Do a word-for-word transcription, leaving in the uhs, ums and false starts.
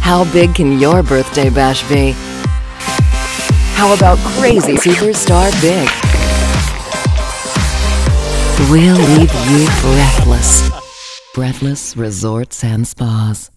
How big can your birthday bash be? How about crazy superstar big? We'll leave you breathless. Breathless Resorts and Spas.